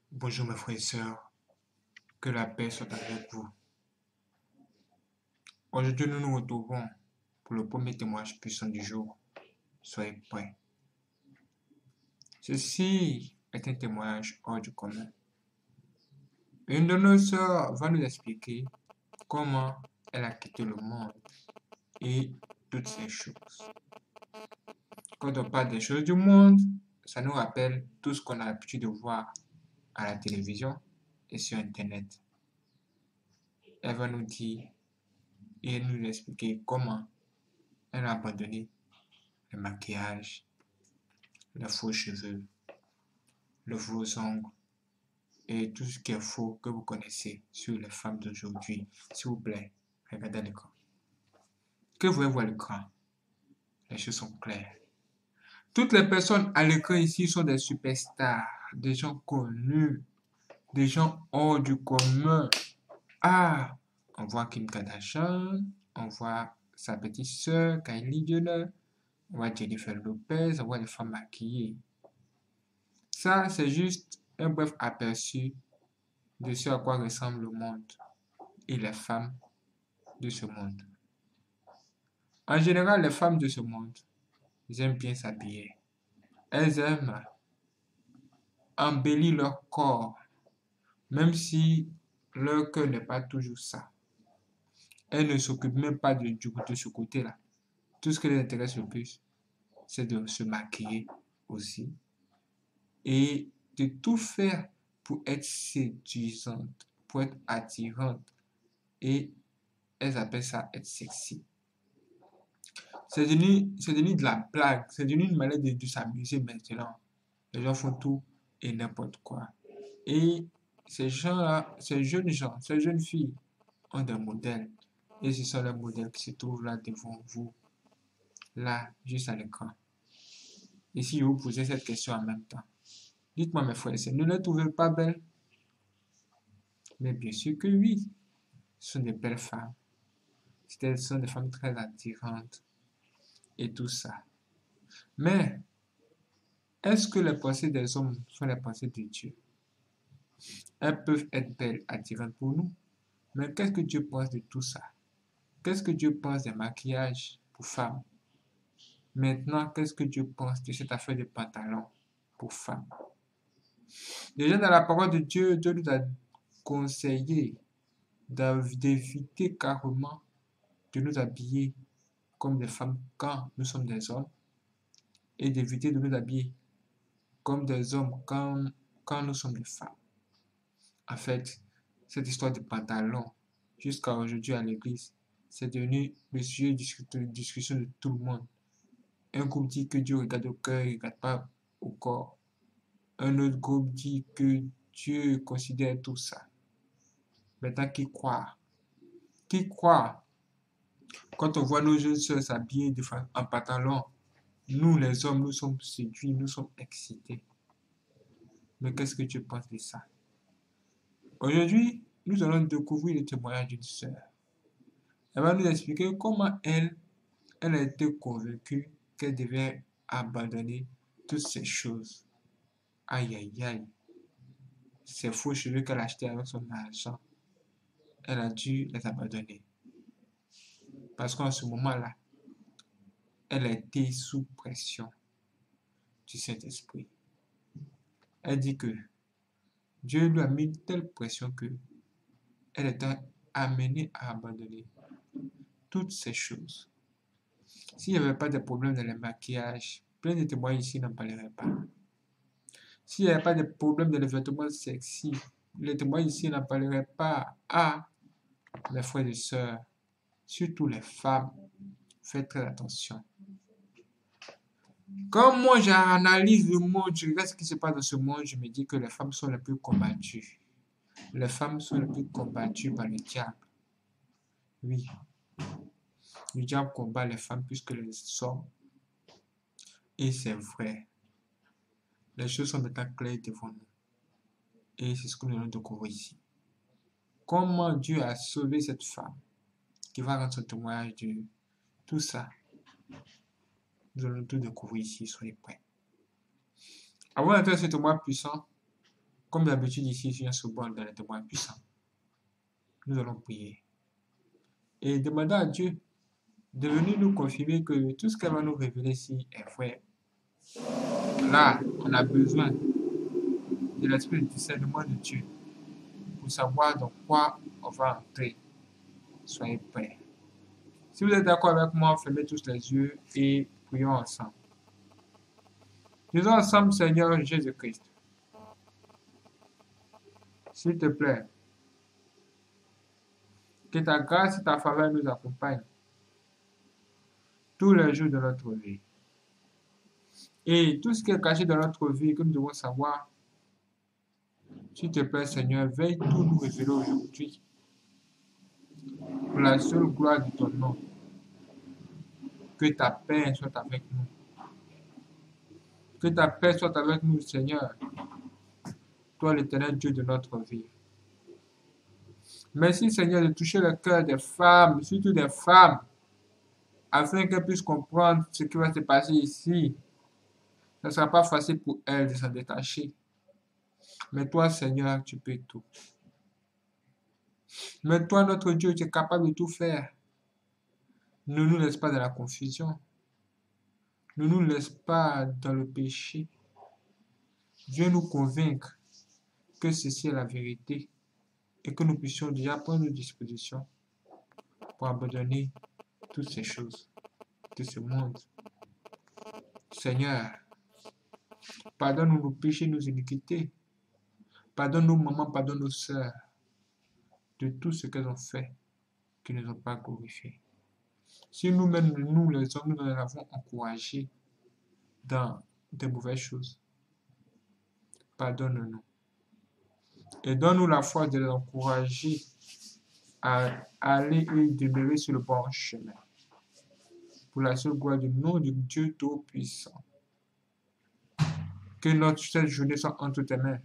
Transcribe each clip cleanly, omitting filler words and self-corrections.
Bonjour mes frères et sœurs, que la paix soit avec vous. Aujourd'hui, nous nous retrouvons pour le premier témoignage puissant du jour. Soyez prêts. Ceci est un témoignage hors du commun. Une de nos sœurs va nous expliquer comment elle a quitté le monde et toutes ces choses. Quand on parle des choses du monde, ça nous rappelle tout ce qu'on a l'habitude de voir à la télévision et sur Internet. Elle va nous dire et nous expliquer comment elle a abandonné le maquillage, les faux cheveux, le faux ongles et tout ce qui est faux que vous connaissez sur les femmes d'aujourd'hui. S'il vous plaît, regardez l'écran. Que voyez-vous à l'écran? Les choses sont claires. Toutes les personnes à l'écran ici sont des superstars, des gens connus, des gens hors du commun. Ah, on voit Kim Kardashian, on voit sa petite sœur Kylie Jenner, on voit Jennifer Lopez, on voit les femmes maquillées. Ça, c'est juste un bref aperçu de ce à quoi ressemble le monde et les femmes de ce monde. En général, les femmes de ce monde, elles aiment bien s'habiller. Elles aiment embellir leur corps, même si leur cœur n'est pas toujours ça. Elles ne s'occupent même pas de ce côté-là. Tout ce qui les intéresse le plus, c'est de se maquiller aussi et de tout faire pour être séduisante, pour être attirante. Et elles appellent ça être sexy. C'est devenu de la blague, c'est devenu une manière de s'amuser maintenant. Les gens font tout et n'importe quoi. Et ces gens-là, ces jeunes gens, ces jeunes filles ont des modèles. Et ce sont les modèles qui se trouvent là devant vous, là, juste à l'écran. Et si je vous posais cette question en même temps, dites-moi mes frères et sœurs, ne les trouvez pas belles? Mais bien sûr que oui, ce sont des belles femmes. Ce sont des femmes très attirantes et tout ça. Mais est-ce que les pensées des hommes sont les pensées de Dieu? Elles peuvent être belles, attirantes pour nous. Mais qu'est-ce que Dieu pense de tout ça? Qu'est-ce que Dieu pense des maquillages pour femmes? Maintenant, qu'est-ce que Dieu pense de cette affaire de pantalon pour femmes? Déjà dans la parole de Dieu, Dieu nous a conseillé d'éviter carrément de nous habiller comme des femmes quand nous sommes des hommes et d'éviter de nous habiller comme des hommes quand nous sommes des femmes. En fait, cette histoire de pantalon, jusqu'à aujourd'hui à l'église, c'est devenu le sujet de discussion de tout le monde. Un groupe dit que Dieu regarde au cœur, il ne regarde pas au corps. Un autre groupe dit que Dieu considère tout ça. Maintenant, qui croit? Qui croit? Quand on voit nos jeunes sœurs s'habiller en pantalon, nous les hommes, nous sommes séduits, nous sommes excités. Mais qu'est-ce que Dieu pense de ça? Aujourd'hui, nous allons découvrir le témoignage d'une sœur. Elle va nous expliquer comment elle a été convaincue qu'elle devait abandonner toutes ces choses. Aïe, aïe, aïe. Ces faux cheveux qu'elle a achetés avec son argent, elle a dû les abandonner. Parce qu'en ce moment-là, elle a été sous pression du Saint-Esprit. Elle dit que Dieu lui a mis une telle pression que elle était amenée à abandonner toutes ces choses. S'il n'y avait pas de problème dans le maquillage, plein de témoins ici n'en parleraient pas. S'il n'y avait pas de problème dans les vêtements sexy, les témoins ici n'en parleraient pas. Ah, mes frères et sœurs, surtout les femmes, faites très attention. Quand moi j'analyse le monde, je regarde ce qui se passe dans ce monde, je me dis que les femmes sont les plus combattues. Les femmes sont les plus combattues par le diable. Oui, le diable combat les femmes plus que les hommes. Et c'est vrai. Les choses sont maintenant claires devant nous. Et c'est ce que nous allons découvrir ici. Comment Dieu a sauvé cette femme qui va rendre son témoignage de tout ça. Nous allons tout découvrir ici, soyez prêts. Avant d'entrer dans ce témoignage puissant, Comme d'habitude ici, sur ce banc dans les témoins puissants, nous allons prier et demander à Dieu de venir nous confirmer que tout ce qu'elle va nous révéler ici est vrai. Là, on a besoin de l'esprit de discernement de Dieu pour savoir dans quoi on va entrer. Soyez prêts. Si vous êtes d'accord avec moi, fermez tous les yeux et prions ensemble. Disons ensemble, Seigneur Jésus-Christ, s'il te plaît, que ta grâce et ta faveur nous accompagnent tous les jours de notre vie. Et tout ce qui est caché dans notre vie que nous devons savoir, s'il te plaît, Seigneur, veille tout nous révéler aujourd'hui. Pour la seule gloire de ton nom, que ta paix soit avec nous. Que ta paix soit avec nous, Seigneur, toi l'éternel Dieu de notre vie. Merci, Seigneur, de toucher le cœur des femmes, surtout des femmes, afin qu'elles puissent comprendre ce qui va se passer ici. Ce ne sera pas facile pour elles de s'en détacher. Mais toi, Seigneur, tu peux tout. Mais toi, notre Dieu, tu es capable de tout faire. Ne nous laisse pas dans la confusion. Ne nous laisse pas dans le péché. Viens nous convaincre que ceci est la vérité et que nous puissions déjà prendre nos dispositions pour abandonner toutes ces choses de ce monde. Seigneur, pardonne-nous nos péchés, nos iniquités. Pardonne nos mamans, pardonne nos sœurs de tout ce qu'elles ont fait qui ne nous ont pas glorifiés. Si nous-mêmes, nous les hommes, nous les avons encouragés dans de mauvaises choses, pardonne-nous. Et donne-nous la force de les encourager à aller et demeurer sur le bon chemin. Pour la seule gloire du nom de Dieu Tout-Puissant. Que cette journée soit entre tes mains.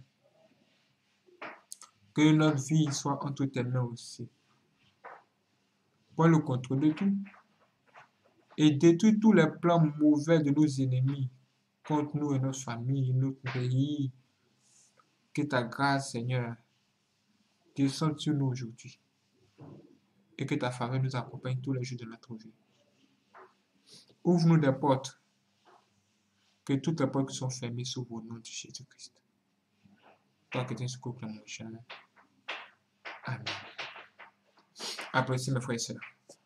Que notre vie soit entre tes mains aussi. Prends le contrôle de tout. Et détruis tous les plans mauvais de nos ennemis contre nous et notre famille, notre pays. Que ta grâce, Seigneur, descende sur nous aujourd'hui. Et que ta faveur nous accompagne tous les jours de notre vie. Ouvre-nous des portes. Que toutes les portes qui sont fermées s'ouvrent au nom de Jésus-Christ. Toi que tu es secours pour mon chemin. Amen. Applaudissez mes frères et sœurs.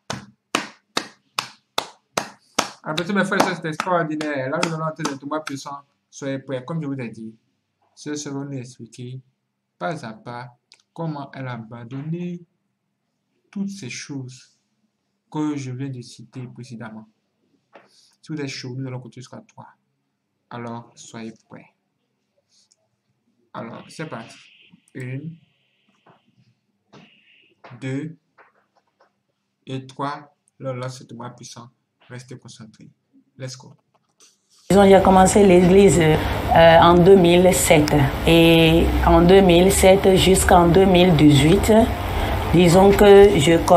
Applaudissez mes frères et sœurs, c'est extraordinaire. Là, nous allons entrer dans le témoin puissant. Soyez prêts, comme je vous ai dit. Ce sera nous expliquer, pas à pas, comment elle a abandonné toutes ces choses que je viens de citer précédemment. Si vous êtes chaud, nous allons continuer jusqu'à 3. Alors, soyez prêts. Alors, c'est parti. 1, 2 et 3. Là, c'est le moins puissant. Restez concentrés. Let's go. J'ai commencé l'église en 2007. Et en 2007 jusqu'en 2018, disons que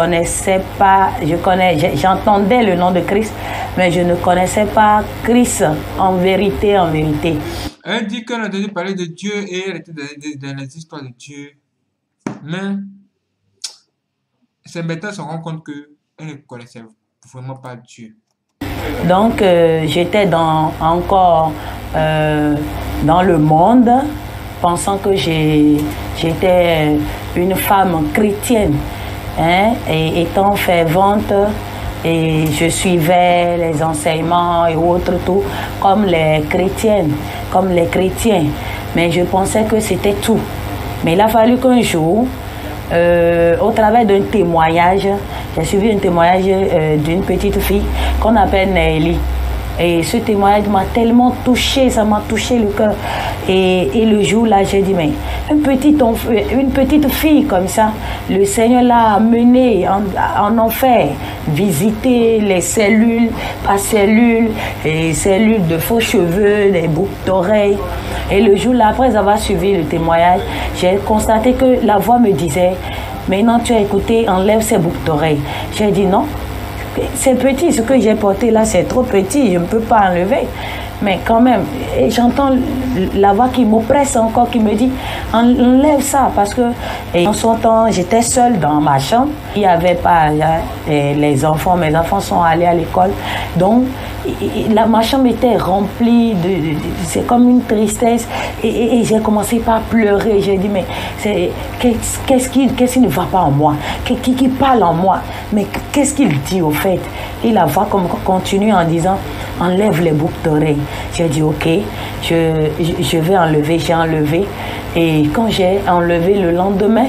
j'entendais le nom de Christ, mais je ne connaissais pas Christ en vérité, en vérité. Elle dit qu'elle a entendu parler de Dieu et elle était dans les histoires de Dieu. Mais c'est maintenant qu'elle se rend compte qu'elle ne connaissait vraiment pas Dieu. Donc, j'étais encore dans le monde, pensant que j'étais une femme chrétienne, hein, et étant fervente, et je suivais les enseignements et autres, tout, comme les chrétiennes, comme les chrétiens. Mais je pensais que c'était tout. Mais il a fallu qu'un jour, au travers d'un témoignage, j'ai suivi un témoignage d'une petite fille qu'on appelle Nelly. Et ce témoignage m'a tellement touchée, ça m'a touché le cœur. Et le jour-là, j'ai dit, mais une petite fille comme ça, le Seigneur l'a amenée en enfer, visiter les cellules, pas cellules, et cellules de faux cheveux, des boucles d'oreilles. Et le jour-là, après avoir suivi le témoignage, j'ai constaté que la voix me disait, maintenant tu as écouté, enlève ces boucles d'oreilles. J'ai dit non. C'est petit, ce que j'ai porté là, c'est trop petit, je ne peux pas enlever. Mais quand même, et j'entends la voix qui m'oppresse encore, qui me dit, enlève ça, parce que en son temps, j'étais seule dans ma chambre. Il n'y avait pas les enfants, mes enfants sont allés à l'école. Donc, ma chambre était remplie c'est comme une tristesse. Et j'ai commencé par pleurer. J'ai dit, mais qu'est-ce qui ne va pas en moi? Qui parle en moi? Mais qu'est-ce qu'il dit au fait? Et la voix continue en disant, enlève les boucles d'oreilles. J'ai dit, ok, je vais enlever. J'ai enlevé. Et quand j'ai enlevé le lendemain,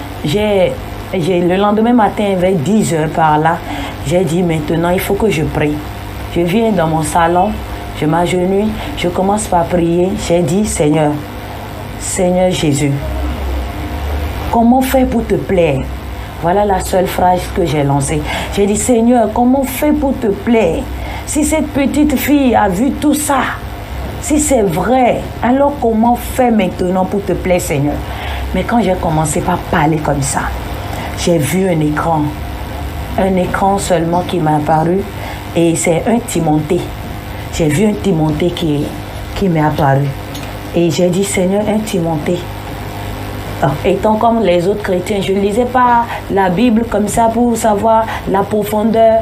le lendemain matin, vers 10 heures par là, j'ai dit, maintenant, il faut que je prie. Je viens dans mon salon, je m'agenouille, je commence par prier. J'ai dit, Seigneur Jésus, comment faire pour te plaire? Voilà la seule phrase que j'ai lancée. J'ai dit, Seigneur, comment faire pour te plaire? Si cette petite fille a vu tout ça, si c'est vrai, alors comment faire maintenant pour te plaire, Seigneur? Mais quand j'ai commencé par parler comme ça, j'ai vu un écran seulement qui m'a apparu, et c'est un Timothée. J'ai vu un Timothée qui m'est apparu. Et j'ai dit, Seigneur, un Timothée. Étant comme les autres chrétiens, je ne lisais pas la Bible comme ça pour savoir la profondeur,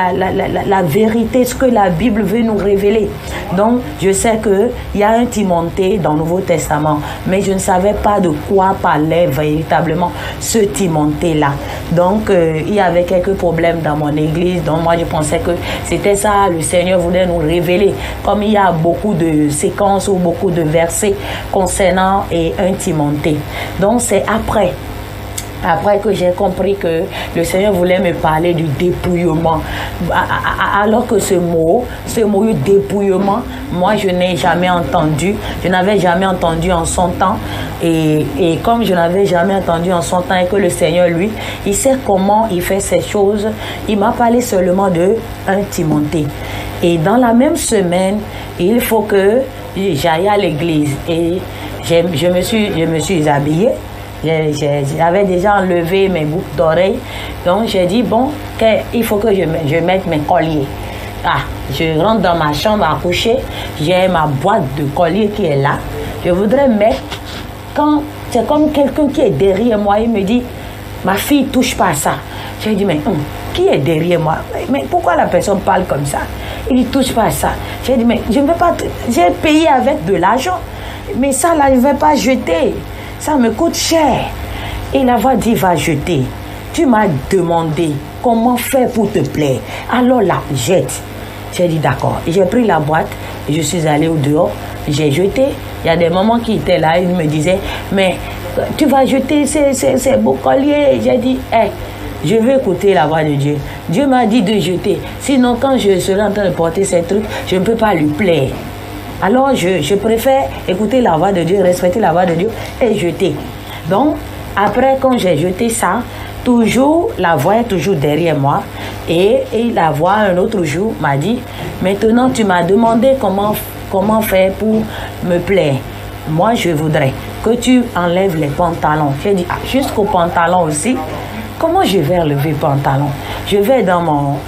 la vérité, ce que la Bible veut nous révéler. Donc, je sais qu'il y a un Timothée dans le Nouveau Testament, mais je ne savais pas de quoi parlait véritablement ce Timothée-là. Donc, il y avait quelques problèmes dans mon église, donc moi je pensais que c'était ça, le Seigneur voulait nous révéler. Comme il y a beaucoup de séquences ou beaucoup de versets concernant un Timothée. Donc c'est après que j'ai compris que le Seigneur voulait me parler du dépouillement. Alors que ce mot dépouillement, moi je n'ai jamais entendu, je n'avais jamais entendu en son temps. Et comme je n'avais jamais entendu en son temps et que le Seigneur, lui, il sait comment il fait ces choses, il m'a parlé seulement de un Timothée. Et dans la même semaine, il faut que j'aille à l'église. Et je me suis habillée. J'avais déjà enlevé mes boucles d'oreilles. Donc j'ai dit, bon, il faut que je mette mes colliers. Je rentre dans ma chambre à coucher. J'ai ma boîte de colliers qui est là. Je voudrais mettre, quand c'est comme quelqu'un qui est derrière moi, il me dit, ma fille, touche pas à ça. J'ai dit, mais qui est derrière moi? Mais pourquoi la personne parle comme ça? Il ne touche pas à ça. J'ai dit, mais je ne veux pas, j'ai payé avec de l'argent. Mais ça, là, je ne vais pas jeter. Ça me coûte cher. Et la voix dit, va jeter. Tu m'as demandé comment faire pour te plaire. Alors là, jette. J'ai dit, d'accord. J'ai pris la boîte, je suis allée au dehors, j'ai jeté. Il y a des mamans qui étaient là, ils me disaient, mais tu vas jeter ces beaux colliers. J'ai dit, je veux écouter la voix de Dieu. Dieu m'a dit de jeter. Sinon, quand je serai en train de porter ces trucs, je ne peux pas lui plaire. Alors, je préfère écouter la voix de Dieu, respecter la voix de Dieu et jeter. Donc, après, quand j'ai jeté ça, toujours, la voix est toujours derrière moi. Et la voix, un autre jour, m'a dit, maintenant, tu m'as demandé comment faire pour me plaire. Moi, je voudrais que tu enlèves les pantalons. J'ai dit, jusqu'aux pantalons aussi. Comment je vais enlever le pantalon? Je vais dans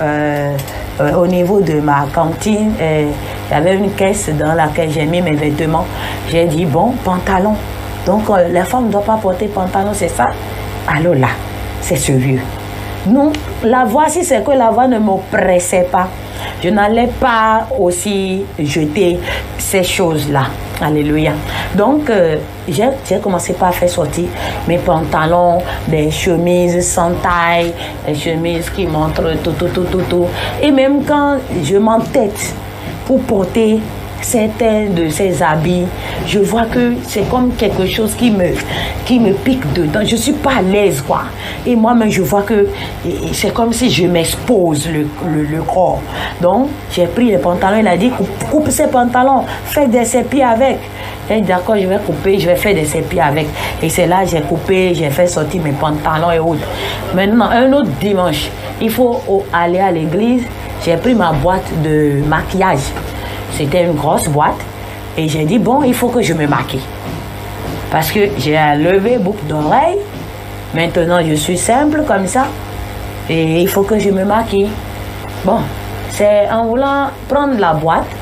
au niveau de ma cantine, il y avait une caisse dans laquelle j'ai mis mes vêtements. J'ai dit, bon, pantalon. Donc, les femmes ne doivent pas porter pantalon, c'est ça? Alors là, c'est sérieux. Non, la voix, si c'est que la voix ne me pressait pas, je n'allais pas aussi jeter ces choses-là. Alléluia. Donc, j'ai commencé par faire sortir mes pantalons, des chemises sans taille, des chemises qui montrent tout. Et même quand je m'entête pour porter certains de ces habits, je vois que c'est comme quelque chose qui me pique dedans. Je ne suis pas à l'aise, quoi. Et moi-même, je vois que c'est comme si je m'expose le corps. Donc, j'ai pris les pantalons. Il a dit, coupe ces pantalons, fais des sépis avec. J'ai dit, d'accord, je vais couper, je vais faire des sépis avec. Et c'est là, j'ai coupé, j'ai fait sortir mes pantalons et autres. Maintenant, un autre dimanche, il faut aller à l'église. J'ai pris ma boîte de maquillage. C'était une grosse boîte. Et j'ai dit, bon, il faut que je me maquille. Parce que j'ai levé boucle d'oreille. Maintenant, je suis simple comme ça. Et il faut que je me maquille. Bon, c'est en voulant prendre la boîte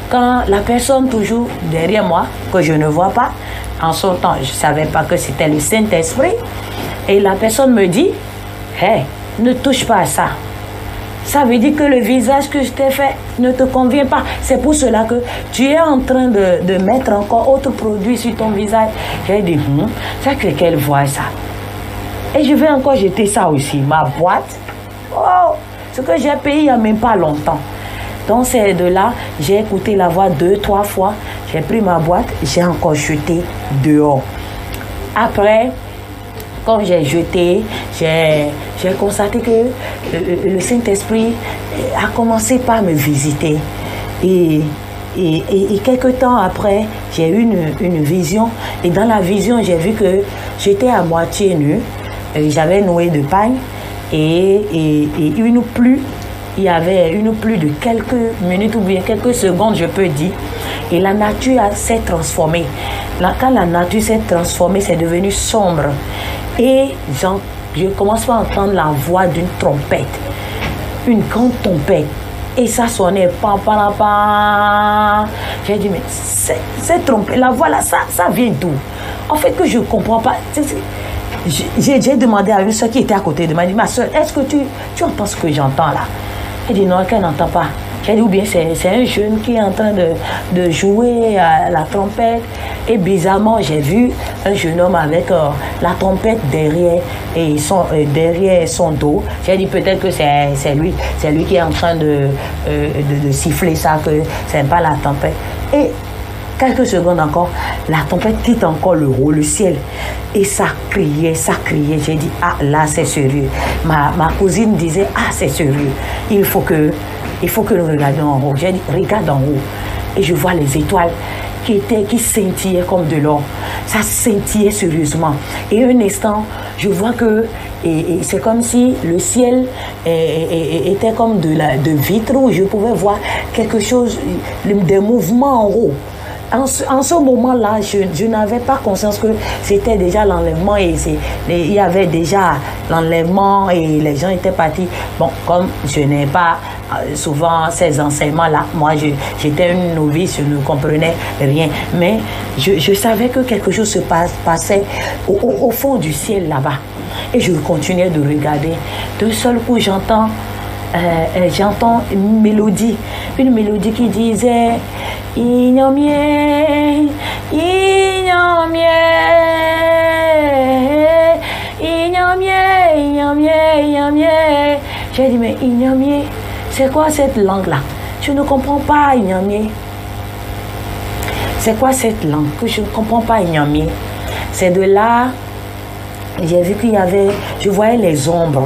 quand la personne toujours derrière moi, que je ne vois pas, en son temps, je ne savais pas que c'était le Saint-Esprit, et la personne me dit, « Hey, ne touche pas à ça. Ça veut dire que le visage que je t'ai fait ne te convient pas. C'est pour cela que tu es en train de mettre encore autre produit sur ton visage. » J'ai dit, ça fait qu'elle voit ça. Et je vais encore jeter ça aussi, ma boîte. Oh, ce que j'ai payé il n'y a même pas longtemps. Donc c'est de là, j'ai écouté la voix 2, 3 fois. J'ai pris ma boîte, j'ai encore jeté dehors. Après, quand j'ai jeté, j'ai constaté que le Saint-Esprit a commencé par me visiter. Et quelques temps après, j'ai eu une vision. Et dans la vision, j'ai vu que j'étais à moitié nue. J'avais noué de paille et une pluie. Il y avait une pluie de quelques minutes ou bien quelques secondes, je peux dire. Et la nature s'est transformée. Quand la nature s'est transformée, c'est devenu sombre. Et je commence à entendre la voix d'une trompette. Une grande trompette. Et ça sonnait pam, pam, pam. J'ai dit, mais cette trompette, la voix là, ça vient d'où? En fait, que je ne comprends pas. J'ai demandé à une soeur qui était à côté de moi, elle dit, ma soeur, est-ce que tu entends ce que j'entends là? Elle dit, non, qu'elle n'entend pas. J'ai dit, ou bien c'est un jeune qui est en train de jouer à la trompette. Et bizarrement, j'ai vu un jeune homme avec la trompette derrière son dos. J'ai dit, peut-être que c'est lui qui est en train de siffler ça, que c'est pas la trompette. Et quelques secondes encore, la tempête quitte encore le ciel. Et ça criait. J'ai dit, ah, là, c'est sérieux. Ma cousine disait, ah, c'est sérieux. Il faut que nous regardions en haut. J'ai dit, regarde en haut. Et je vois les étoiles qui scintillaient comme de l'or. Ça scintillait sérieusement. Et un instant, je vois que c'est comme si le ciel était comme de vitre où je pouvais voir quelque chose, des mouvements en haut. En ce moment-là, je n'avais pas conscience que c'était déjà l'enlèvement et il y avait déjà l'enlèvement et les gens étaient partis. Bon, comme je n'ai pas souvent ces enseignements-là, moi j'étais une novice, je ne comprenais rien. Mais je savais que quelque chose se passait au fond du ciel là-bas. Et je continuais de regarder. D'un seul coup, j'entends une mélodie qui disait Inyomie, Inyomie, Inyomie, Inyomie, Inyomie. J'ai dit, mais Inyomie, c'est quoi cette langue-là? Je ne comprends pas Inyomie. C'est quoi cette langue que je ne comprends pas Inyomie? C'est de là, j'ai vu qu'il y avait, je voyais les ombres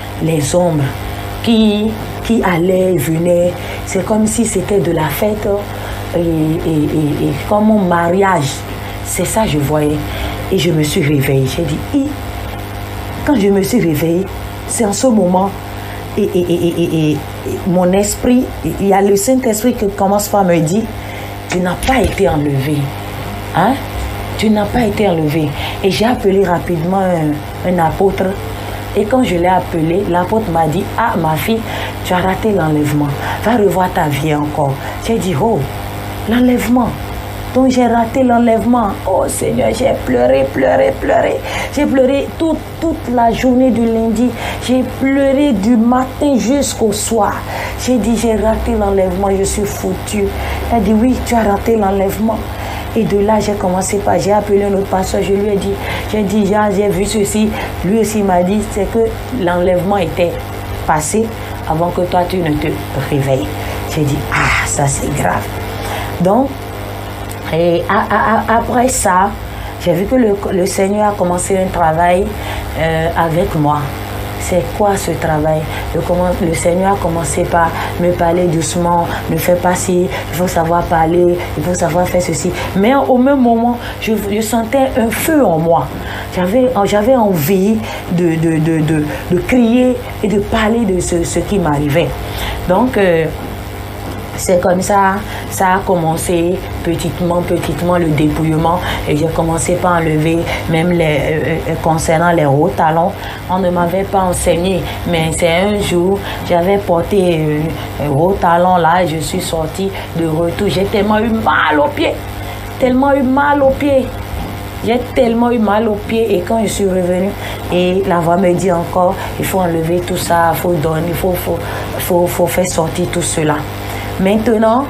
qui allaient, venaient. C'est comme si c'était de la fête et comme un mariage. C'est ça que je voyais. Et je me suis réveillée. J'ai dit, quand je me suis réveillée, c'est en ce moment, et mon esprit, il y a le Saint-Esprit qui commence par me dire, tu n'as pas été enlevé. Hein? Tu n'as pas été enlevé. Et j'ai appelé rapidement un apôtre. Et quand je l'ai appelé, l'apôtre m'a dit, ah ma fille, tu as raté l'enlèvement. Va revoir ta vie encore. J'ai dit, oh, l'enlèvement. Donc j'ai raté l'enlèvement. Oh Seigneur, j'ai pleuré. J'ai pleuré toute la journée du lundi. J'ai pleuré du matin jusqu'au soir. J'ai dit, j'ai raté l'enlèvement, je suis foutue. Elle dit, oui, tu as raté l'enlèvement. Et de là, j'ai appelé un autre pasteur, je lui ai dit, j'ai vu ceci. Lui aussi m'a dit, c'est que l'enlèvement était passé avant que toi, tu ne te réveilles. J'ai dit, ah, ça c'est grave. Donc, et après ça, j'ai vu que le Seigneur a commencé un travail avec moi. C'est quoi ce travail? Le Seigneur a commencé par me parler doucement, ne fais pas ci, il faut savoir parler, il faut savoir faire ceci. Mais au même moment, je sentais un feu en moi. J'avais envie de crier et de parler de ce qui m'arrivait. Donc, c'est comme ça a commencé petitement le dépouillement et j'ai commencé par enlever même concernant les hauts talons. On ne m'avait pas enseigné, mais c'est un jour, j'avais porté hauts talons là et je suis sortie de retour. J'ai tellement eu mal aux pieds, J'ai tellement eu mal aux pieds et quand je suis revenue, et la voix me dit encore, il faut enlever tout ça, il faut donner, il faut faire sortir tout cela. Maintenant,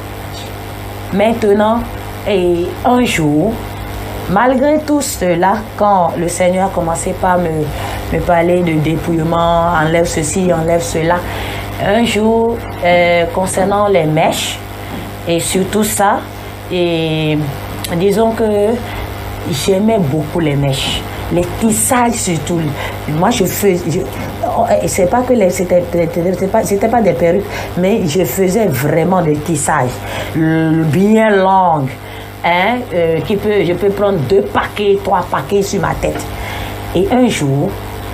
et un jour, malgré tout cela, quand le Seigneur a commencé par me parler de dépouillement, enlève ceci, enlève cela, un jour, concernant les mèches, et surtout ça, et disons que j'aimais beaucoup les mèches, les tissages surtout. Moi, c'est pas que c'était pas des perruques, mais je faisais vraiment des tissages bien longs. Je peux prendre 2 paquets, 3 paquets sur ma tête. Et un jour,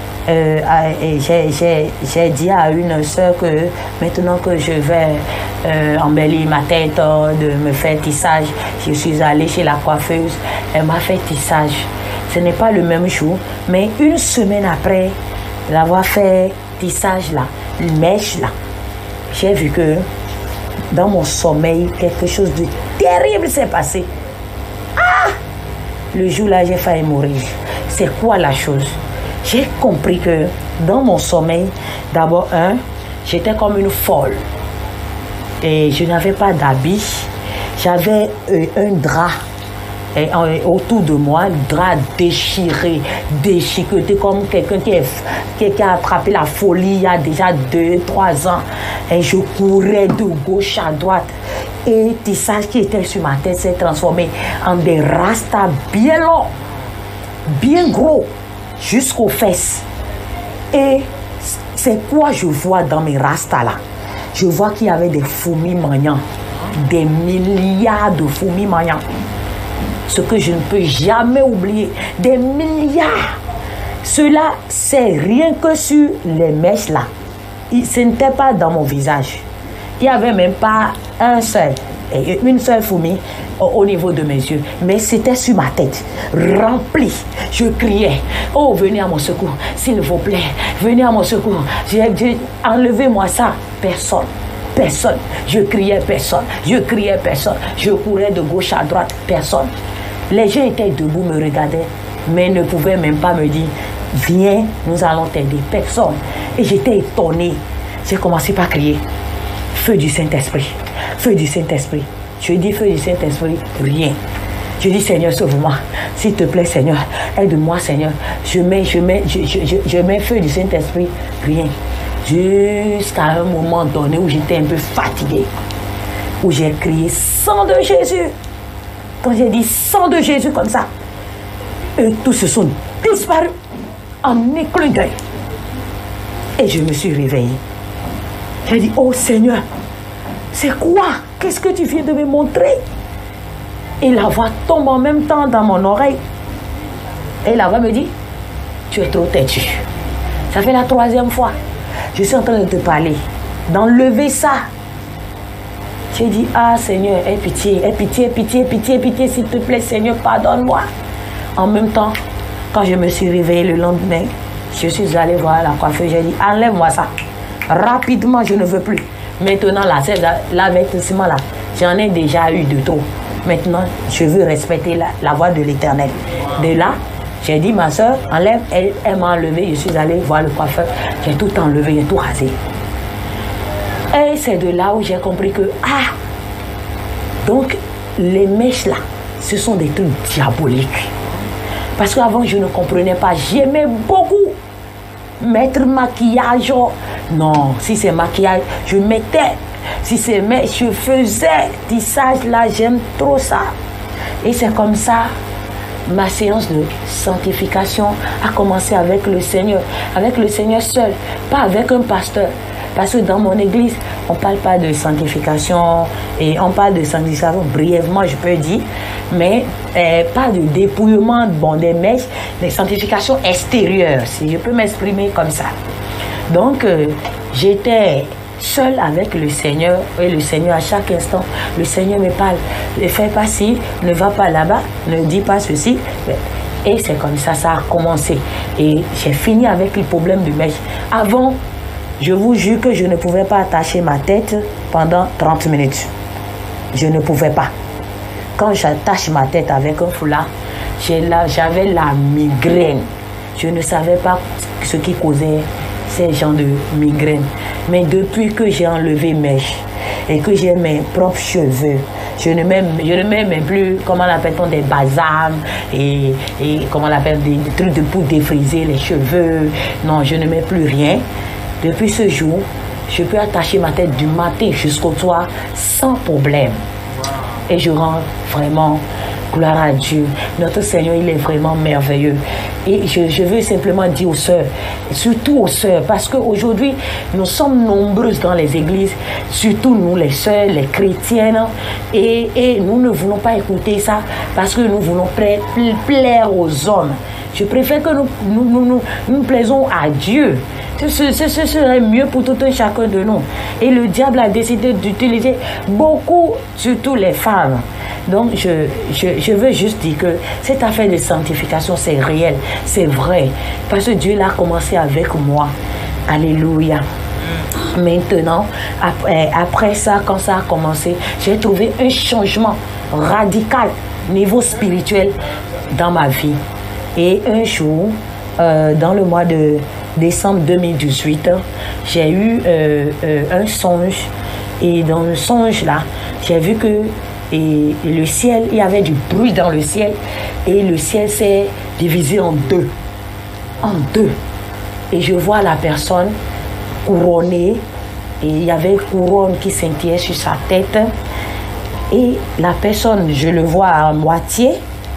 j'ai dit à une soeur que maintenant que je vais embellir ma tête, de me faire tissage, je suis allée chez la coiffeuse, elle m'a fait tissage. Ce n'est pas le même jour, mais une semaine après l'avoir fait tissage là, une mèche là, j'ai vu que dans mon sommeil, quelque chose de terrible s'est passé. Le jour-là, j'ai failli mourir. C'est quoi la chose? J'ai compris que dans mon sommeil, d'abord, j'étais comme une folle. Et je n'avais pas d'habit. J'avais un drap autour de moi, le drap déchiré, déchiqueté, comme quelqu'un qui a attrapé la folie il y a déjà 2-3 ans. Et je courais de gauche à droite. Et le tissage qui était sur ma tête s'est transformé en des rastas bien longs, bien gros, jusqu'aux fesses. Et c'est quoi je vois dans mes rastas là? Je vois qu'il y avait des fourmis magnans, des milliards de fourmis magnans. Ce que je ne peux jamais oublier, des milliards. Cela, c'est rien que sur les mèches là. Ce n'était pas dans mon visage. Il n'y avait même pas une seule fourmi au niveau de mes yeux. Mais c'était sur ma tête, rempli. Je criais, oh, venez à mon secours, s'il vous plaît, venez à mon secours. Enlevez-moi ça. Personne. Je criais personne. Je courais de gauche à droite, personne. Les gens étaient debout, me regardaient, mais ne pouvaient même pas me dire, viens, nous allons t'aider. Personne. Et j'étais étonnée. J'ai commencé par crier, feu du Saint-Esprit, feu du Saint-Esprit. Je dis feu du Saint-Esprit, rien. Je dis Seigneur, sauve-moi. S'il te plaît, Seigneur, aide-moi, Seigneur. Je mets feu du Saint-Esprit, rien. Jusqu'à un moment donné où j'étais un peu fatiguée, où j'ai crié sang de Jésus. Quand j'ai dit sang de Jésus comme ça, eux tous se sont disparus en un clin d'œil. Et je me suis réveillée. J'ai dit, oh Seigneur, c'est quoi? Qu'est-ce que tu viens de me montrer? Et la voix tombe en même temps dans mon oreille. Et la voix me dit, tu es trop têtu. Ça fait la 3e fois. Je suis en train de te parler, d'enlever ça. J'ai dit, ah Seigneur, aie pitié, s'il te plaît, Seigneur, pardonne-moi. En même temps, quand je me suis réveillée le lendemain, je suis allée voir la coiffeuse, j'ai dit, enlève-moi ça. Rapidement, je ne veux plus. Maintenant, l'avertissement là, j'en ai déjà eu de trop. Maintenant, je veux respecter la voix de l'Éternel. De là, j'ai dit, ma soeur, enlève. Elle m'a enlevé. Je suis allée voir le coiffeur. J'ai tout enlevé, j'ai tout rasé. Et c'est de là où j'ai compris que, donc, les mèches là, ce sont des trucs diaboliques. Parce qu'avant, je ne comprenais pas. J'aimais beaucoup mettre maquillage. Non, si c'est maquillage, je mettais. Si c'est mèche, je faisais tissage là, j'aime trop ça. Et c'est comme ça. Ma séance de sanctification a commencé avec le Seigneur seul, pas avec un pasteur. Parce que dans mon église, on ne parle pas de sanctification, et on parle de sanctification brièvement, je peux dire, mais pas de dépouillement des mèches, des sanctifications extérieures, si je peux m'exprimer comme ça. Donc, j'étais seule avec le Seigneur. Et le Seigneur, à chaque instant, le Seigneur me parle. Ne fais pas ci, ne va pas là-bas, ne dis pas ceci. Et c'est comme ça, ça a commencé. Et j'ai fini avec le problème de mèche. Avant, je vous jure que je ne pouvais pas attacher ma tête pendant 30 minutes. Je ne pouvais pas. Quand j'attache ma tête avec un foulard, j'avais la migraine. Je ne savais pas ce qui causait ces gens de migraine. Mais depuis que j'ai enlevé mes mèches et que j'ai mes propres cheveux, je ne mets même plus, comment l'appelle-t-on, des balsams et comment on l'appelle, des trucs pour défriser les cheveux. Non, je ne mets plus rien. Depuis ce jour, je peux attacher ma tête du matin jusqu'au soir sans problème. Et je rends vraiment gloire à Dieu. Notre Seigneur, il est vraiment merveilleux. Et je veux simplement dire aux sœurs, surtout aux sœurs, parce qu'aujourd'hui, nous sommes nombreuses dans les églises, surtout nous les sœurs, les chrétiennes, et nous ne voulons pas écouter ça parce que nous voulons plaire aux hommes. Je préfère que nous plaisons à Dieu. Ce serait mieux pour tout un chacun de nous. Et le diable a décidé d'utiliser beaucoup, surtout les femmes. Donc, je veux juste dire que cette affaire de sanctification, c'est réel, c'est vrai. Parce que Dieu l'a commencé avec moi. Alléluia. Maintenant, après ça, quand ça a commencé, j'ai trouvé un changement radical, niveau spirituel, dans ma vie. Et un jour, dans le mois de décembre 2018, j'ai eu un songe. Et dans le songe là, j'ai vu que le ciel, il y avait du bruit dans le ciel. Et le ciel s'est divisé en deux. En deux. Et je vois la personne couronnée. Et il y avait une couronne qui scintillait sur sa tête. Et la personne, je le vois à moitié.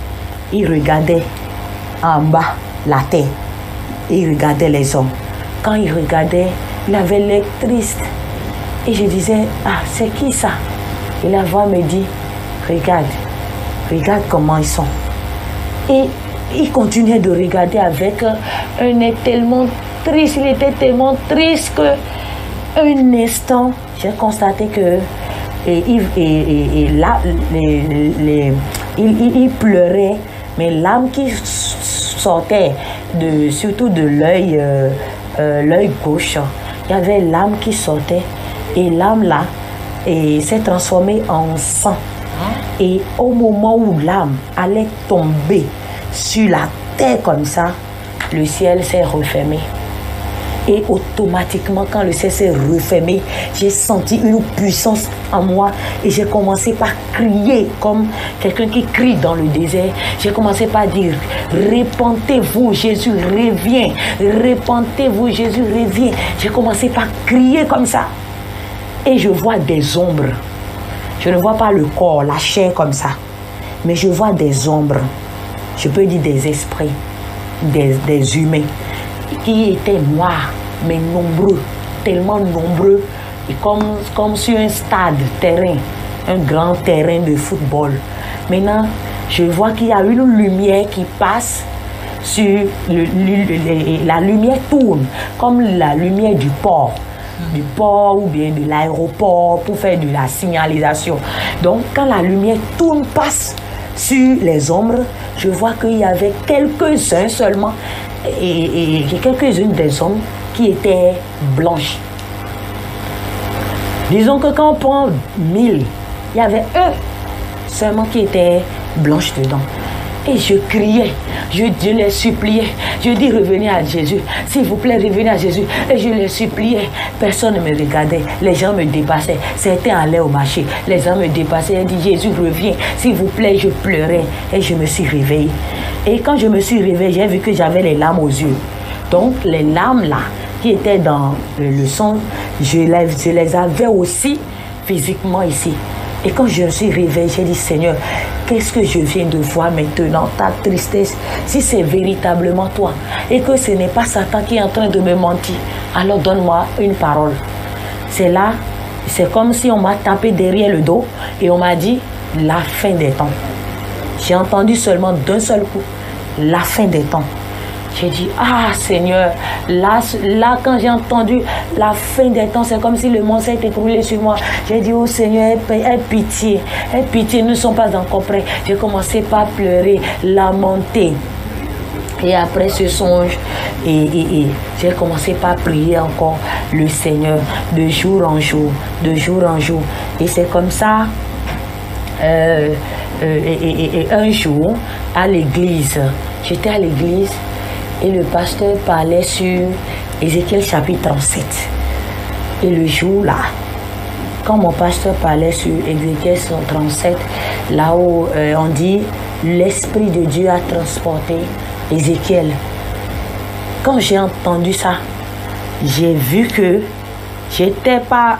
Il regardait en bas la terre. Et il regardait les hommes. Quand il regardait, il avait l'air triste. Et je disais, ah, c'est qui ça? Et la voix me dit, regarde comment ils sont. Et il continuait de regarder avec un air tellement triste. Il était tellement triste qu'un instant, j'ai constaté que il pleurait, mais l'âme qui sortait surtout de l'œil gauche, il y avait l'âme qui sortait et l'âme là s'est transformée en sang. Et au moment où l'âme allait tomber sur la terre comme ça, le ciel s'est refermé. Et automatiquement, quand le ciel s'est refermé, j'ai senti une puissance en moi et j'ai commencé par crier comme quelqu'un qui crie dans le désert. J'ai commencé par dire, répentez-vous, Jésus revient. Répentez-vous, Jésus revient. J'ai commencé par crier comme ça. Et je vois des ombres. Je ne vois pas le corps, la chair comme ça. Mais je vois des ombres. Je peux dire des esprits, des humains qui étaient noirs, mais nombreux, tellement nombreux, et comme sur un stade, terrain, un grand terrain de football. Maintenant, je vois qu'il y a une lumière qui passe sur la lumière tourne, comme la lumière du port ou bien de l'aéroport pour faire de la signalisation. Donc, quand la lumière tourne, passe sur les ombres, je vois qu'il y avait quelques-uns seulement et quelques-unes des hommes qui étaient blanches. Disons que quand on prend 1000, il y avait un seulement qui était blanche dedans. Et je criais, je les suppliais, je dis revenez à Jésus, s'il vous plaît revenez à Jésus. Et je les suppliais, personne ne me regardait, les gens me dépassaient, certains allaient au marché, les gens me dépassaient, ils disaient Jésus reviens, s'il vous plaît. Je pleurais et je me suis réveillée. Et quand je me suis réveillée, j'ai vu que j'avais les larmes aux yeux. Donc les larmes là, qui étaient dans le son, je les avais aussi physiquement ici. Et quand je me suis réveillée, j'ai dit Seigneur, qu'est-ce que je viens de voir maintenant, ta tristesse, si c'est véritablement toi et que ce n'est pas Satan qui est en train de me mentir, alors donne-moi une parole. C'est là, c'est comme si on m'a tapé derrière le dos et on m'a dit la fin des temps. J'ai entendu seulement d'un seul coup, la fin des temps. J'ai dit, ah Seigneur, là quand j'ai entendu la fin des temps, c'est comme si le monde s'est écroulé sur moi. J'ai dit, oh Seigneur, aie pitié, nous ne sommes pas encore prêts. J'ai commencé par pleurer, lamenter. Et après ce songe, j'ai commencé par prier encore le Seigneur de jour en jour, de jour en jour. Et c'est comme ça, un jour, à l'église, j'étais à l'église, et le pasteur parlait sur Ézéchiel chapitre 37. Et le jour-là, quand mon pasteur parlait sur Ézéchiel 37, là où on dit l'Esprit de Dieu a transporté Ézéchiel. Quand j'ai entendu ça, j'ai vu que j'étais pas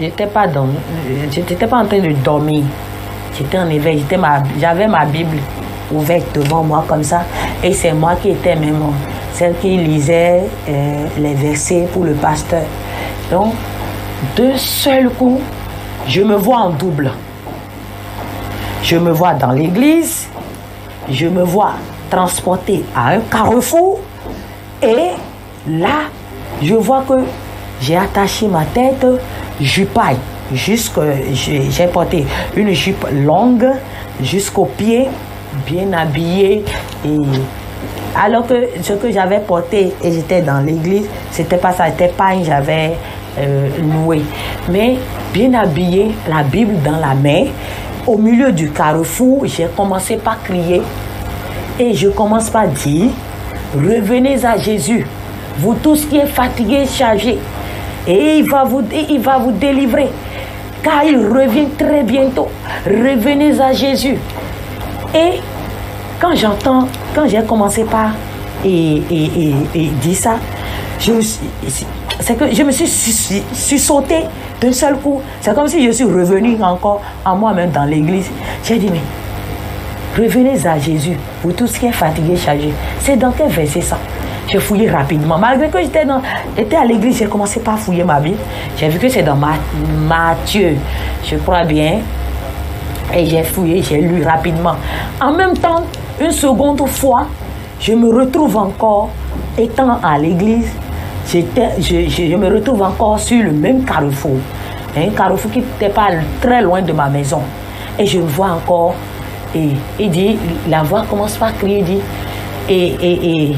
en train de dormir. J'étais en éveil, j'avais ma Bible ouverte devant moi comme ça, et c'est moi qui étais même celle qui lisait les versets pour le pasteur. Donc, d'un seul coup, je me vois en double. Je me vois dans l'église, je me vois transporté à un carrefour, et là, je vois que j'ai attaché ma tête jupaille. J'ai porté une jupe longue jusqu'aux pieds, bien habillée, et alors que ce que j'avais porté et j'étais dans l'église, c'était pas ça, c'était pas que j'avais noué, mais bien habillée, la Bible dans la main, au milieu du carrefour. J'ai commencé par crier et je commence par dire, revenez à Jésus, vous tous qui êtes fatigués, chargés, et il va vous délivrer, car il revient très bientôt. Revenez à Jésus. Et quand j'ai commencé par dire ça, je me suis sauté d'un seul coup. C'est comme si je suis revenu encore à moi-même dans l'église. J'ai dit, mais revenez à Jésus, vous tous qui êtes fatigués, chargés. C'est dans quel verset ça? J'ai fouillé rapidement. Malgré que j'étais à l'église, j'ai commencé par fouiller ma Bible. J'ai vu que c'est dans Matthieu, je crois bien. Et j'ai fouillé, j'ai lu rapidement. En même temps, une seconde fois, je me retrouve encore, étant à l'église, je me retrouve encore sur le même carrefour. Un carrefour qui n'était pas très loin de ma maison. Et je me vois encore, et dit, la voix commence par crier, dit, et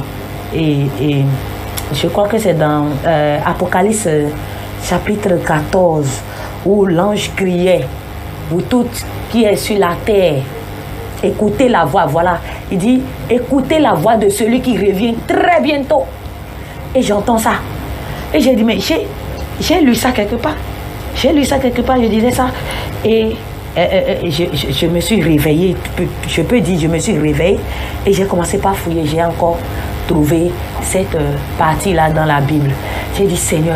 je crois que c'est dans Apocalypse chapitre 14, où l'ange criait, vous toutes qui êtes sur la terre, écoutez la voix, voilà. Il dit, écoutez la voix de celui qui revient très bientôt. Et j'entends ça. Et j'ai dit, mais j'ai lu ça quelque part. J'ai lu ça quelque part, je disais ça. Et je me suis réveillée, je peux dire, je me suis réveillée. Et j'ai commencé par fouiller, j'ai encore trouvé cette partie-là dans la Bible. J'ai dit, Seigneur,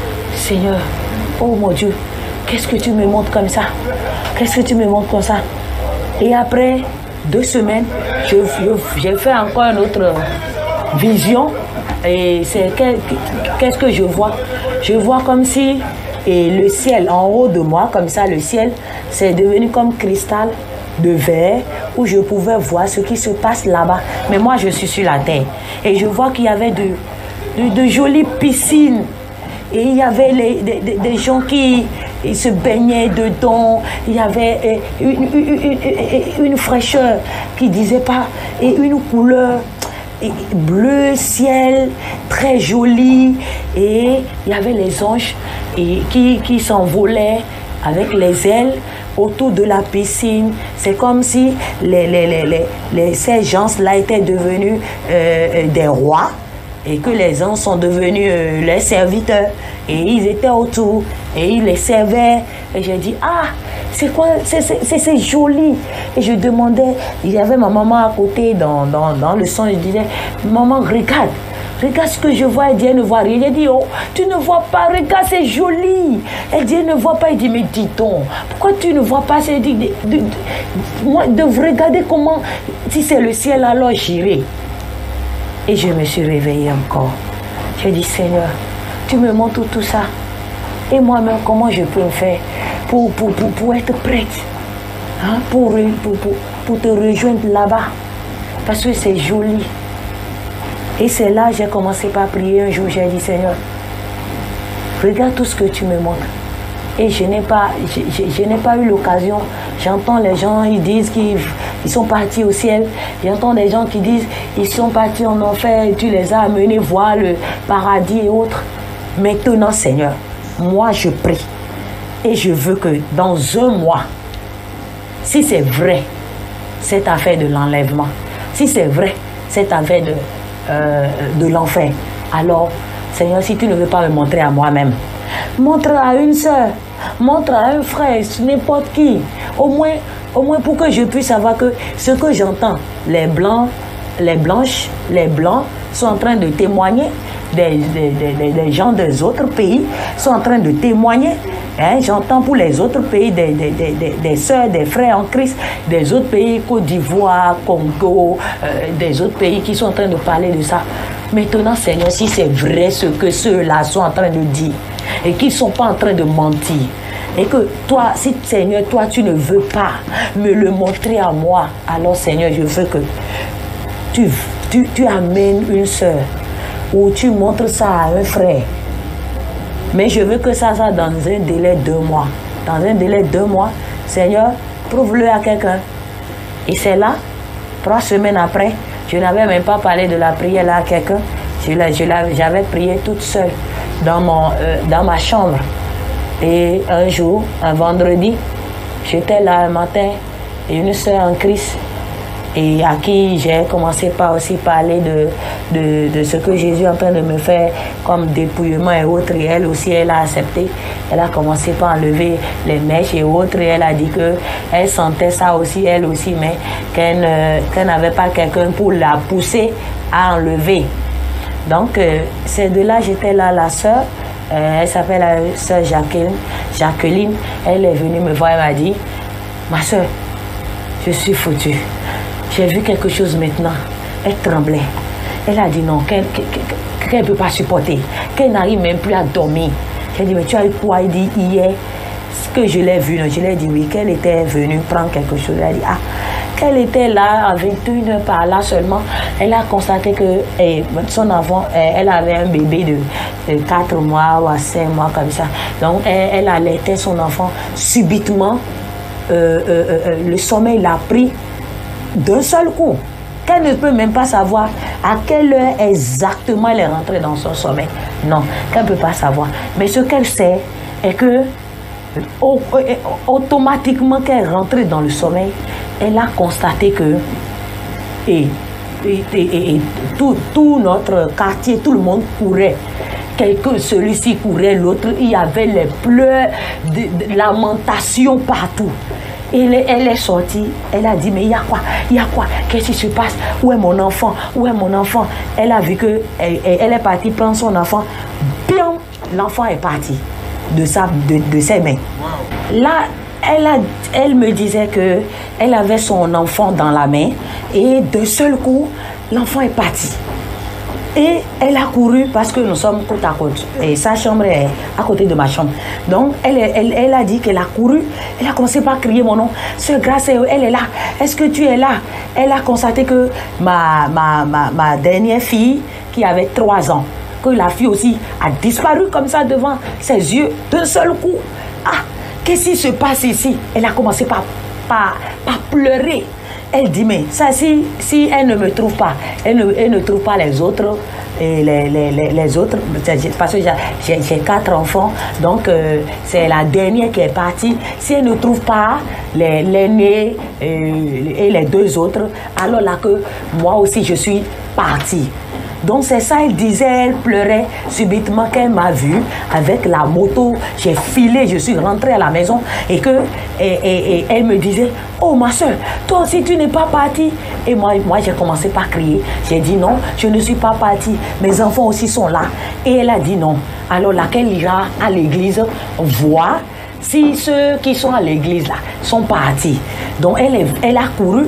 oh mon Dieu, qu'est-ce que tu me montres comme ça? Qu'est-ce que tu me montres comme ça? Et après 2 semaines, j'ai fait encore une autre vision. Et c'est qu'est-ce que je vois? Je vois comme si le ciel, en haut de moi, comme ça, le ciel, c'est devenu comme cristal de verre, où je pouvais voir ce qui se passe là-bas. Mais moi, je suis sur la terre. Et je vois qu'il y avait de jolies piscines. Et il y avait des gens qui se baignaient dedans. Il y avait une fraîcheur qui disait pas, et une couleur bleu ciel, très jolie. Et il y avait les anges qui s'envolaient avec les ailes autour de la piscine. C'est comme si ces gens-là étaient devenus des rois, et que les anges sont devenus les serviteurs, et ils étaient autour et ils les servaient. Et j'ai dit, ah, c'est quoi, c'est joli. Et je demandais, il y avait ma maman à côté dans le son. Je disais, maman, regarde ce que je vois. Elle dit, elle ne voit rien. J'ai dit, oh, tu ne vois pas, regarde, c'est joli. Elle dit, elle ne voit pas. Elle dit, mais dis donc, pourquoi tu ne vois pas? Elle dit, moi, de regarder comment, si c'est le ciel, alors j'irai. Et je me suis réveillée encore. J'ai dit, Seigneur, tu me montres tout ça. Et moi-même, comment je peux faire pour être prête, hein, pour te rejoindre là-bas. Parce que c'est joli. Et c'est là que j'ai commencé par prier. Un jour, j'ai dit, Seigneur, regarde tout ce que tu me montres. Et je n'ai pas eu l'occasion. J'entends les gens, ils disent qu'ils sont partis au ciel. J'entends des gens qui disent ils sont partis en enfer et tu les as amenés voir le paradis et autres. Maintenant, Seigneur, moi je prie. Et je veux que dans un mois, si c'est vrai, cette affaire de l'enlèvement, si c'est vrai, cette affaire de l'enfer, alors, Seigneur, si tu ne veux pas me montrer à moi-même, montre à une soeur, montre à un frère, n'importe qui. Au moins pour que je puisse savoir que ce que j'entends, les blancs, les blanches, les blancs sont en train de témoigner, des gens des autres pays sont en train de témoigner. Hein, j'entends pour les autres pays des sœurs, des frères en Christ, des autres pays, Côte d'Ivoire, Congo, des autres pays qui sont en train de parler de ça. Maintenant, Seigneur, si c'est vrai ce que ceux-là sont en train de dire et qu'ils ne sont pas en train de mentir, et que toi, si Seigneur, toi, tu ne veux pas me le montrer à moi, alors Seigneur, je veux que tu amènes une sœur ou tu montres ça à un frère. Mais je veux que ça soit dans un délai de 2 mois. Dans un délai de 2 mois, Seigneur, prouve-le à quelqu'un. Et c'est là, 3 semaines après, je n'avais même pas parlé de la prière là à quelqu'un. J'avais prié toute seule dans ma chambre. Et un jour, un vendredi, j'étais là un matin, et une sœur en Christ, et à qui j'ai commencé par aussi parler de ce que Jésus est en train de me faire comme dépouillement et autres. Et elle aussi, elle a accepté. Elle a commencé par enlever les mèches et autres. Et elle a dit qu'elle sentait ça aussi, elle aussi, mais qu'elle n'avait pas quelqu'un pour la pousser à enlever. Donc, c'est de là, j'étais là, la sœur. Elle s'appelle la sœur Jacqueline. Elle est venue me voir, elle m'a dit, ma sœur, je suis foutue. J'ai vu quelque chose maintenant. Elle tremblait. Elle a dit non, qu'elle ne peut pas supporter, qu'elle n'arrive même plus à dormir. J'ai dit, mais tu as eu quoi? Elle dit, hier, ce que je l'ai vu, je l'ai dit oui, qu'elle était venue prendre quelque chose. Elle a dit, ah, qu'elle était là à 21h par là seulement. Elle a constaté que son enfant, elle avait un bébé de 4 mois ou à 5 mois comme ça. Donc, elle allaitait son enfant. Subitement, le sommeil l'a pris d'un seul coup. Qu'elle ne peut même pas savoir à quelle heure exactement elle est rentrée dans son sommeil. Non, qu'elle ne peut pas savoir. Mais ce qu'elle sait est que automatiquement qu'elle est rentrée dans le sommeil, elle a constaté que tout notre quartier, tout le monde courait. Celui-ci courait, l'autre, il y avait les pleurs, de lamentations partout. Et elle est sortie, elle a dit, mais il y a quoi? Il y a quoi? Qu'est-ce qui se passe? Où est mon enfant? Où est mon enfant? Elle a vu qu'elle est partie prendre son enfant. Bien, l'enfant est parti de ses mains. Wow. Là, elle me disait qu'elle avait son enfant dans la main et d'un seul coup, l'enfant est parti. Et elle a couru parce que nous sommes côte à côte. Et sa chambre est à côté de ma chambre. Donc, elle a dit qu'elle a couru. Elle a commencé par crier mon nom. Sœur Grâce, elle est là. Est-ce que tu es là? Elle a constaté que ma dernière fille, qui avait 3 ans, que la fille aussi a disparu comme ça devant ses yeux d'un seul coup. Ah, qu'est-ce qui se passe ici? Elle a commencé par pleurer. Elle dit, mais ça, si elle ne me trouve pas, elle ne trouve pas les autres, et les autres, parce que j'ai 4 enfants, donc c'est la dernière qui est partie. Si elle ne trouve pas l'aîné et les 2 autres, alors là que moi aussi je suis partie. Donc c'est ça, elle disait, elle pleurait subitement qu'elle m'a vue avec la moto. J'ai filé, je suis rentrée à la maison et elle me disait, oh ma soeur, toi aussi tu n'es pas partie. Et moi j'ai commencé par crier. J'ai dit non, je ne suis pas partie. Mes enfants aussi sont là. Et elle a dit non. Alors laquelle ira à l'église voir si ceux qui sont à l'église là sont partis. Donc elle a couru.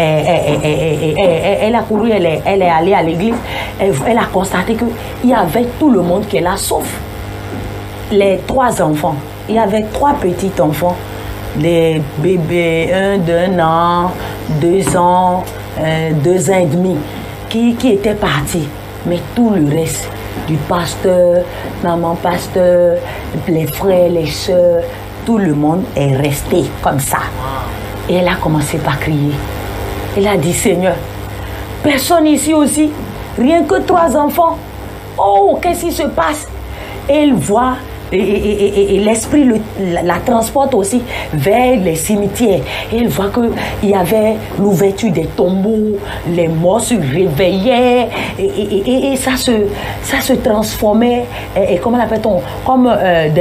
Elle a couru, elle est allée à l'église. Elle a constaté qu'il y avait tout le monde qui est là, sauf les 3 enfants. Il y avait 3 petits enfants, des bébés, un d'1 an, 2 ans, 2 ans et demi, qui étaient partis. Mais tout le reste, du pasteur, maman pasteur, les frères, les soeurs, tout le monde est resté comme ça. Et elle a commencé par crier. Elle a dit, Seigneur, personne ici aussi, rien que 3 enfants. Oh, qu'est-ce qui se passe? Et elle voit, et l'esprit la transporte aussi vers les cimetières. Et elle voit qu'il y avait l'ouverture des tombeaux, les morts se réveillaient, et ça se transformait, et comment l'appelle-t-on? Comme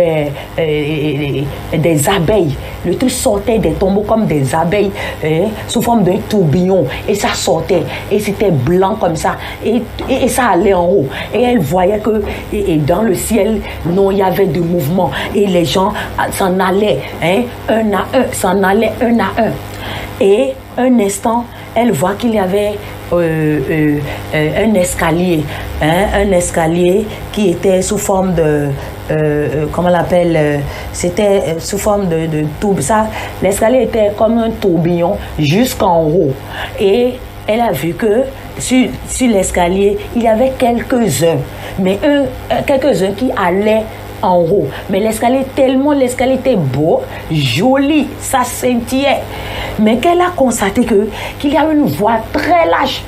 des abeilles. Le truc sortait des tombeaux comme des abeilles, sous forme d'un tourbillon. Et ça sortait, et c'était blanc comme ça, et ça allait en haut. Et elle voyait que dans le ciel, non, il y avait de mouvement, et les gens s'en allaient, un à un, s'en allaient un à un. Et un instant, elle voit qu'il y avait un escalier, un escalier qui était sous forme de comment on l'appelle, c'était sous forme de tourbe. Ça, l'escalier était comme un tourbillon jusqu'en haut. Et elle a vu que sur l'escalier, il y avait quelques-uns, mais quelques-uns qui allaient en haut. Mais l'escalier était beau, joli, ça scintillait. Mais qu'elle a constaté qu'il y a une voie très large,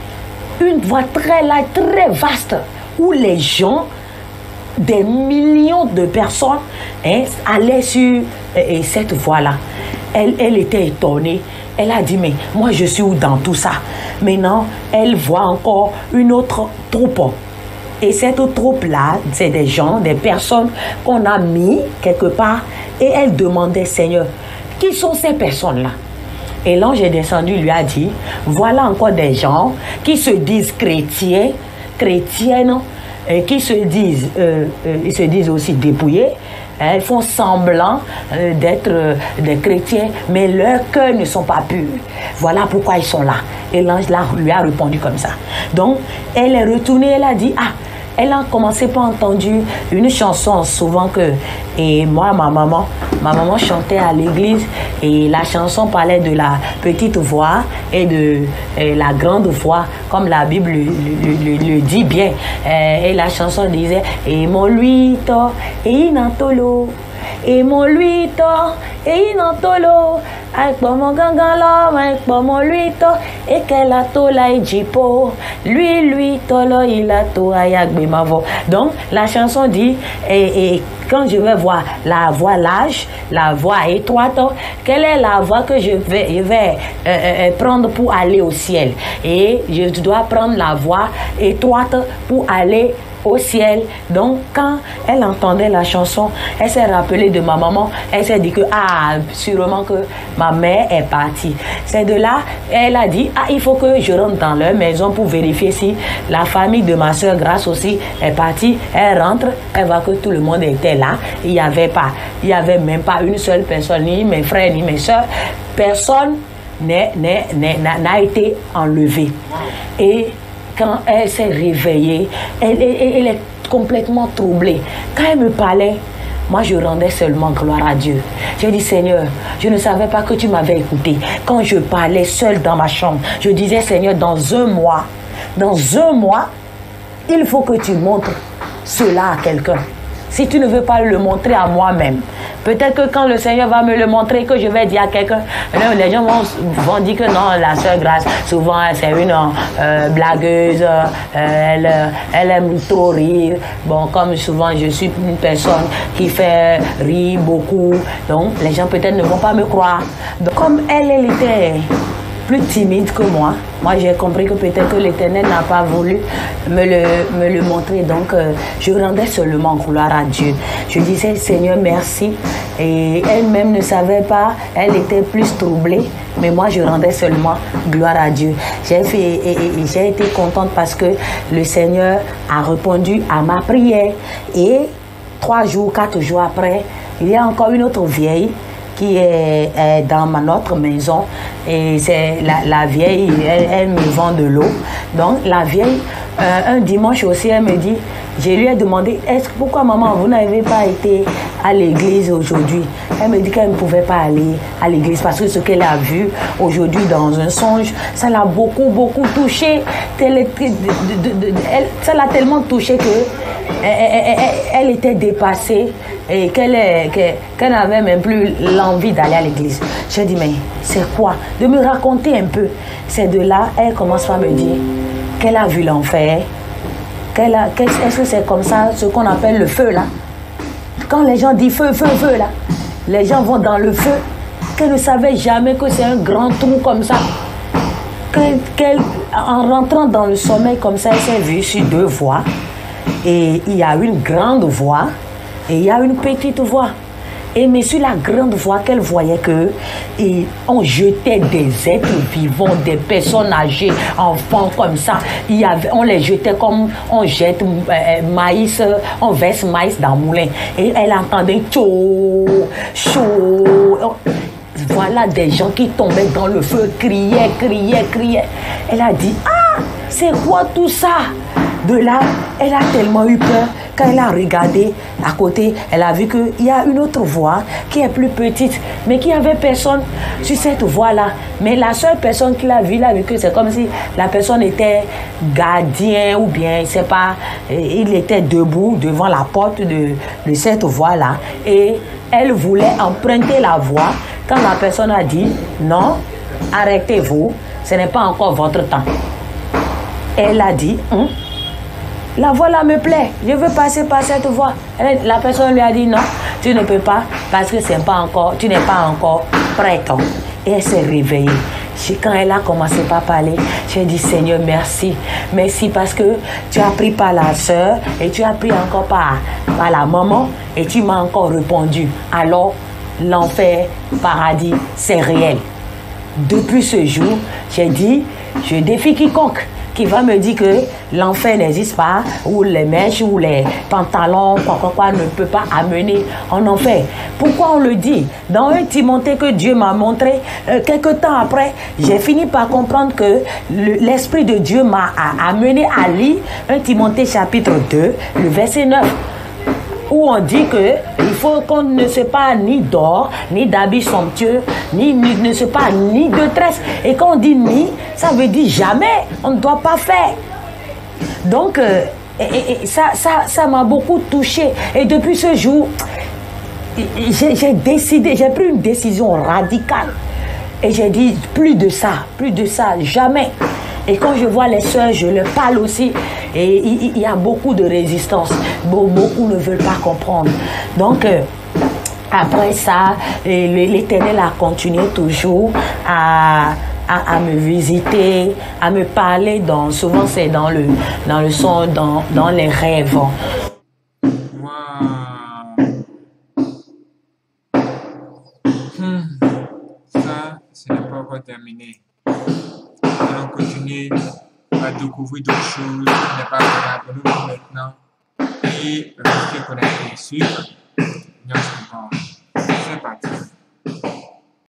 très vaste, où les gens, des millions de personnes, allaient sur cette voie-là. Elle était étonnée. Elle a dit, mais moi je suis où dans tout ça? Maintenant, elle voit encore une autre troupe. Et cette troupe-là, c'est des gens, des personnes qu'on a mis quelque part. Et elle demandait, Seigneur, qui sont ces personnes-là? Et l'ange est descendu, lui a dit, voilà encore des gens qui se disent chrétiennes, qui se disent, ils se disent aussi dépouillés. Ils font semblant d'être des chrétiens, mais leurs cœurs ne sont pas purs. Voilà pourquoi ils sont là. Et l'ange lui a répondu comme ça. Donc, elle est retournée, elle a dit, elle a commencé par entendre une chanson souvent que, et moi, ma maman chantait à l'église, et la chanson parlait de la petite voix et de la grande voix, comme la Bible le dit bien. Et la chanson disait, et mon luito, et inantolo, et mon luito, et inantolo, avec mon gangalo, avec mon luito, et qu'elle a tout la jipo, lui tolo il a tout ayak bimavo. Donc la chanson dit, et quand je vais voir la voie large, la voie étroite, quelle est la voie que je vais prendre pour aller au ciel? Et je dois prendre la voie étroite pour aller au ciel. Donc quand elle entendait la chanson, elle s'est rappelée de ma maman. Elle s'est dit que sûrement que ma mère est partie. C'est de là, elle a dit, il faut que je rentre dans leur maison pour vérifier si la famille de ma soeur Grâce aussi est partie. Elle rentre, elle voit que tout le monde était là. Il y avait même pas une seule personne, ni mes frères ni mes soeurs. Personne n'a été enlevé. Et quand elle s'est réveillée, elle est complètement troublée. Quand elle me parlait, moi je rendais seulement gloire à Dieu. J'ai dit, Seigneur, je ne savais pas que tu m'avais écouté. Quand je parlais seule dans ma chambre, je disais, Seigneur, dans un mois, il faut que tu montres cela à quelqu'un. Si tu ne veux pas le montrer à moi-même, peut-être que quand le Seigneur va me le montrer, que je vais dire à quelqu'un, les gens vont dire que non, la sœur Grâce, souvent c'est une blagueuse, elle aime trop rire. Bon, comme souvent je suis une personne qui fait rire beaucoup, donc les gens peut-être ne vont pas me croire. Donc, comme elle était plus timide que moi j'ai compris que peut-être que l'Éternel n'a pas voulu me le montrer, donc je rendais seulement gloire à Dieu. Je disais, Seigneur, merci. Et elle-même ne savait pas, elle était plus troublée, mais moi je rendais seulement gloire à Dieu. J'ai été contente parce que le Seigneur a répondu à ma prière. Et 3 jours, 4 jours après, il y a encore une autre vieille qui est dans notre maison, et c'est la vieille, elle me vend de l'eau. Donc la vieille, un dimanche aussi, elle me dit, je lui ai demandé, pourquoi maman, vous n'avez pas été à l'église aujourd'hui? Elle me dit qu'elle ne pouvait pas aller à l'église parce que ce qu'elle a vu aujourd'hui dans un songe, ça l'a beaucoup, beaucoup touchée. Ça l'a tellement touchée que elle était dépassée et qu'elle n'avait même plus l'envie d'aller à l'église. J'ai dit, mais c'est quoi? De me raconter un peu. C'est de là, elle commence par me dire qu'elle a vu l'enfer. Est-ce que c'est comme ça, ce qu'on appelle le feu là? Quand les gens disent feu, feu, feu là, les gens vont dans le feu. Qu'elle ne savait jamais que c'est un grand trou comme ça. En rentrant dans le sommeil comme ça, elle s'est vue sur 2 voies. Et il y a une grande voie et il y a une petite voie. Mais sur la grande voie qu'elle voyait que on jetait des êtres vivants, des personnes âgées, enfants comme ça. On les jetait comme on jette maïs, on verse maïs dans le moulin. Et elle entendait chaud, chaud. Voilà des gens qui tombaient dans le feu, criaient, criaient, criaient. Elle a dit, ah, c'est quoi tout ça? De là, elle a tellement eu peur. Quand elle a regardé à côté, elle a vu qu'il y a une autre voie qui est plus petite, mais qui n'avait personne sur cette voie-là. Mais la seule personne qui l'a vu que c'est comme si la personne était gardien ou bien, je ne sais pas, il était debout devant la porte de cette voie-là. Et elle voulait emprunter la voie quand la personne a dit, non, arrêtez-vous, ce n'est pas encore votre temps. Elle a dit, la voie là me plaît, je veux passer par cette voie. La personne lui a dit non, tu ne peux pas parce que tu n'es pas encore prête. Et elle s'est réveillée. Quand elle a commencé par parler, j'ai dit Seigneur merci, merci parce que tu as pris par la soeur et tu as pris encore par la maman et tu m'as encore répondu. Alors l'enfer, paradis, c'est réel. Depuis ce jour, j'ai dit je défie quiconque qui va me dire que l'enfer n'existe pas, ou les mèches, ou les pantalons, quoi, ne peut pas amener en enfer. Pourquoi on le dit? Dans 1 Timothée que Dieu m'a montré, quelques temps après, j'ai fini par comprendre que l'Esprit de Dieu m'a amené à lire 1 Timothée chapitre 2, le verset 9. Où on dit qu'il faut qu'on ne se parle ni d'or, ni d'habits somptueux, ne se parle ni de tresse. Et quand on dit ni, ça veut dire jamais, on ne doit pas faire. Donc, ça m'a beaucoup touchée. Et depuis ce jour, j'ai pris une décision radicale. Et j'ai dit, plus de ça, jamais. Et quand je vois les soeurs, je leur parle aussi. Et il y a beaucoup de résistance. Beaucoup ne veulent pas comprendre. Donc, après ça, l'Éternel a continué toujours à me visiter, à me parler. Souvent, c'est dans le son, dans les rêves. Wow. Ça, ce n'est pas encore terminé. Allons continuer à découvrir d'autres choses qui n'est pas grave pour nous maintenant et rester connectés sur Nuance Compare. C'est parti.